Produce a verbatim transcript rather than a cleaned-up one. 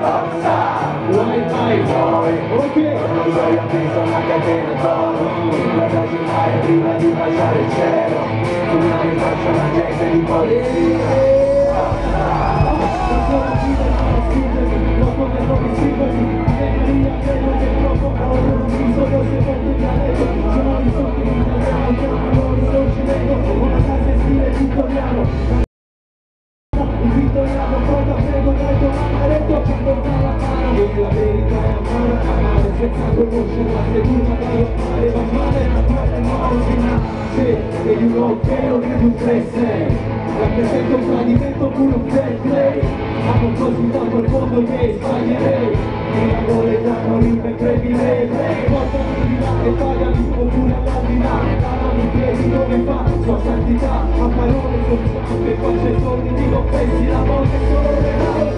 Wi-Fi poi, ok. Non so, io penso a una catena d'oro, la da girare prima di baciare il cielo. Tu mi faccio la gente di polizia. La verità è amore, amare senza conoscerla, se tu magari amare va male, ma guarda il male si nasce, e di un occhio che tu sei, rappresento un tradimento pure un fair play, amo così tanto il mondo che sbaglierei, mi amore danno rime crepirei, portami di là e pagami oppure all'aldilà, lavami i piedi come fa sua santità, a parole sono stampe, facce soldi, dico pensi la morte solo regalo.